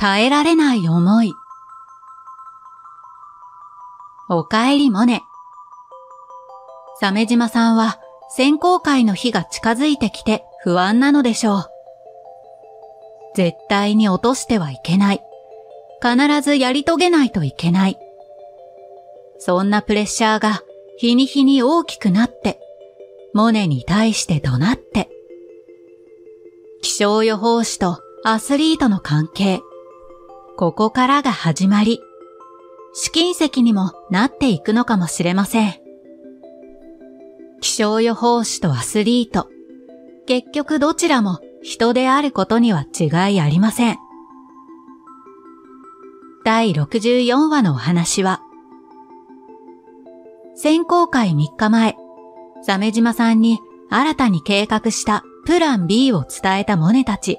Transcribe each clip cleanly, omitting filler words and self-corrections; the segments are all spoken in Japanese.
耐えられない思い。おかえりモネ。鮫島さんは選考会の日が近づいてきて不安なのでしょう。絶対に落としてはいけない。必ずやり遂げないといけない。そんなプレッシャーが日に日に大きくなって、モネに対して怒鳴って。気象予報士とアスリートの関係。ここからが始まり。試金石にもなっていくのかもしれません。気象予報士とアスリート。結局どちらも人であることには違いありません。第64話のお話は、選考会3日前、鮫島さんに新たに計画したプラン B を伝えたモネたち。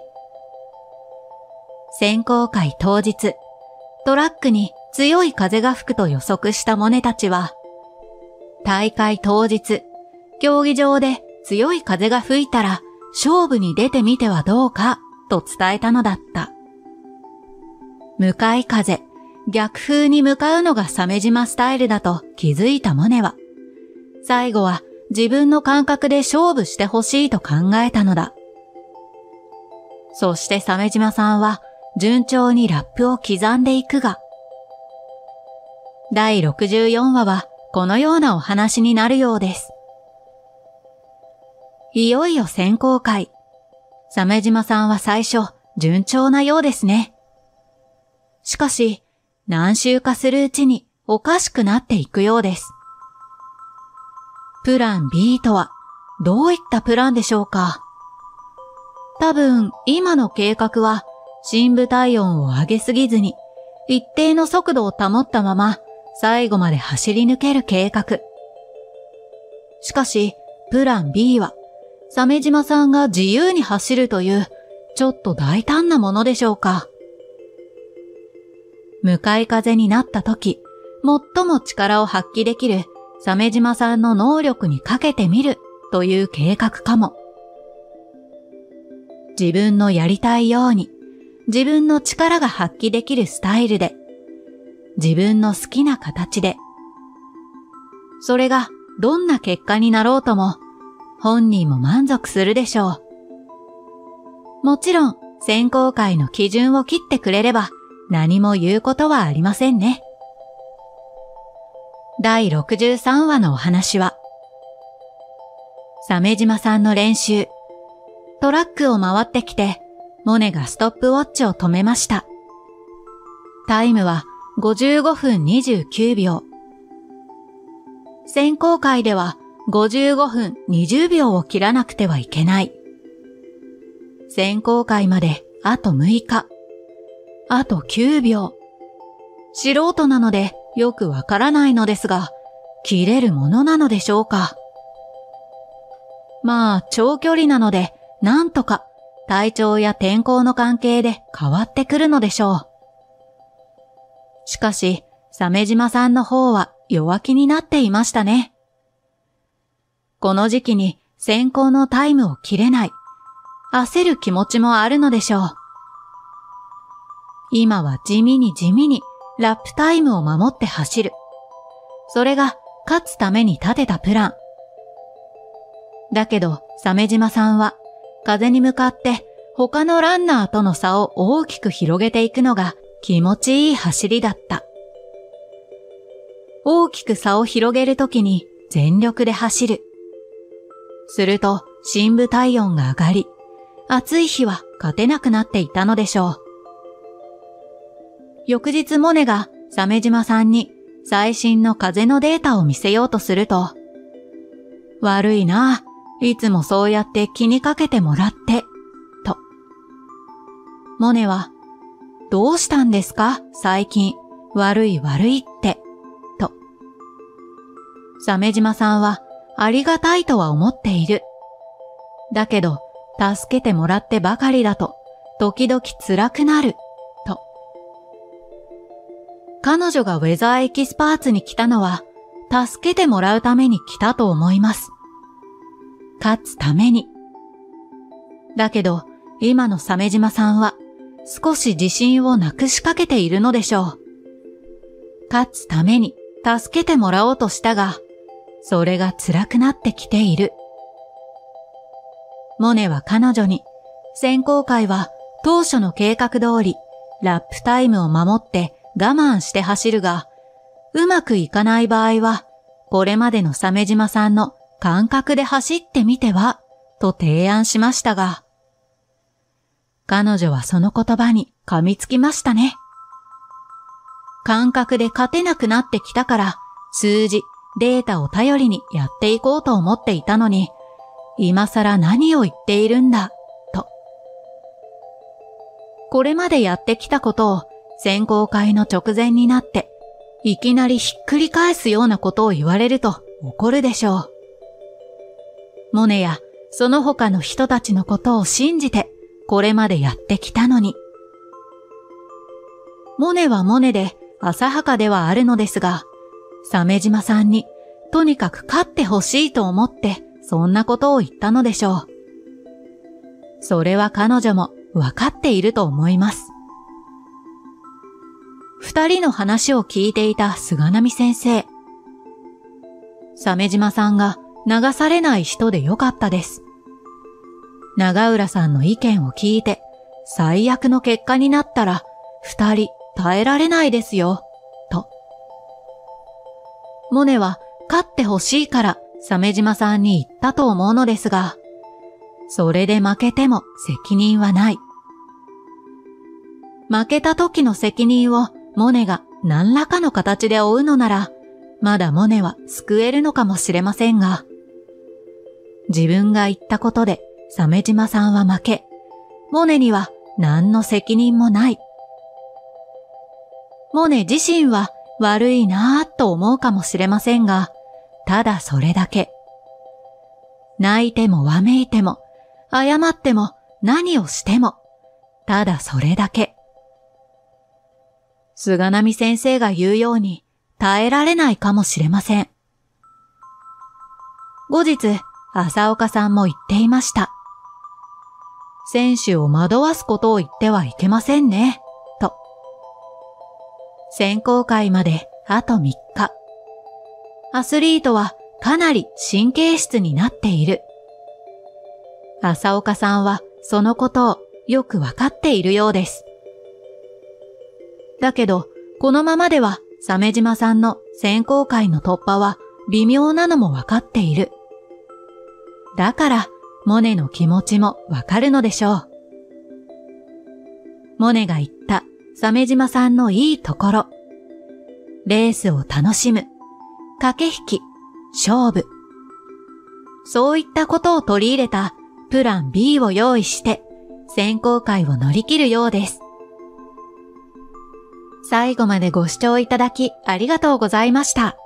選考会当日、トラックに強い風が吹くと予測したモネたちは、大会当日、競技場で強い風が吹いたら勝負に出てみてはどうかと伝えたのだった。向かい風、逆風に向かうのが鮫島スタイルだと気づいたモネは、最後は自分の感覚で勝負してほしいと考えたのだ。そして鮫島さんは順調にラップを刻んでいくが、第64話はこのようなお話になるようです。いよいよ選考会。鮫島さんは最初順調なようですね。しかし、何周かするうちにおかしくなっていくようです。プラン B とはどういったプランでしょうか。多分今の計画は深部体温を上げすぎずに一定の速度を保ったまま最後まで走り抜ける計画。しかしプラン B は鮫島さんが自由に走るというちょっと大胆なものでしょうか。向かい風になった時、最も力を発揮できる鮫島さんの能力にかけてみるという計画かも。自分のやりたいように、自分の力が発揮できるスタイルで、自分の好きな形で、それがどんな結果になろうとも、本人も満足するでしょう。もちろん、選考会の基準を切ってくれれば、何も言うことはありませんね。第63話のお話は、鮫島さんの練習。トラックを回ってきて、モネがストップウォッチを止めました。タイムは55分29秒。選考会では55分20秒を切らなくてはいけない。選考会まであと6日。あと9秒。素人なのでよくわからないのですが、切れるものなのでしょうか。まあ、長距離なので、なんとか体調や天候の関係で変わってくるのでしょう。しかし、鮫島さんの方は弱気になっていましたね。この時期に選考のタイムを切れない、焦る気持ちもあるのでしょう。今は地味にラップタイムを守って走る。それが勝つために立てたプラン。だけど、鮫島さんは風に向かって他のランナーとの差を大きく広げていくのが気持ちいい走りだった。大きく差を広げるときに全力で走る。すると深部体温が上がり、暑い日は勝てなくなっていたのでしょう。翌日モネが鮫島さんに最新の風のデータを見せようとすると、悪いな、いつもそうやって気にかけてもらって、と。モネは、どうしたんですか最近、悪いって、と。鮫島さんは、ありがたいとは思っている。だけど、助けてもらってばかりだと、時々辛くなる、と。彼女がウェザーエキスパーツに来たのは、助けてもらうために来たと思います。勝つために。だけど、今の鮫島さんは、 少し自信をなくしかけているのでしょう。勝つために助けてもらおうとしたが、それが辛くなってきている。モネは彼女に、選考会は当初の計画通り、ラップタイムを守って我慢して走るが、うまくいかない場合は、これまでの鮫島さんの感覚で走ってみては、と提案しましたが、彼女はその言葉に噛みつきましたね。感覚で勝てなくなってきたから、数字、データを頼りにやっていこうと思っていたのに、今更何を言っているんだ、と。これまでやってきたことを選考会の直前になって、いきなりひっくり返すようなことを言われると怒るでしょう。モネやその他の人たちのことを信じてこれまでやってきたのに。モネはモネで浅はかではあるのですが、鮫島さんにとにかく勝ってほしいと思ってそんなことを言ったのでしょう。それは彼女もわかっていると思います。二人の話を聞いていた菅波先生。鮫島さんが流されない人でよかったです。永浦さんの意見を聞いて最悪の結果になったら二人耐えられないですよ、と。モネは勝ってほしいから鮫島さんに言ったと思うのですが、それで負けても責任はない。負けた時の責任をモネが何らかの形で負うのなら、まだモネは救えるのかもしれませんが、自分が言ったことで鮫島さんは負け、モネには何の責任もない。モネ自身は悪いなぁと思うかもしれませんが、ただそれだけ。泣いてもわめいても、謝っても何をしても、ただそれだけ。菅波先生が言うように耐えられないかもしれません。後日、浅岡さんも言っていました。選手を惑わすことを言ってはいけませんね、と。選考会まであと3日。アスリートはかなり神経質になっている。浅岡さんはそのことをよくわかっているようです。だけど、このままでは鮫島さんの選考会の突破は微妙なのもわかっている。だから、モネの気持ちもわかるのでしょう。モネが言った鮫島さんのいいところ。レースを楽しむ。駆け引き。勝負。そういったことを取り入れたプラン B を用意して選考会を乗り切るようです。最後までご視聴いただきありがとうございました。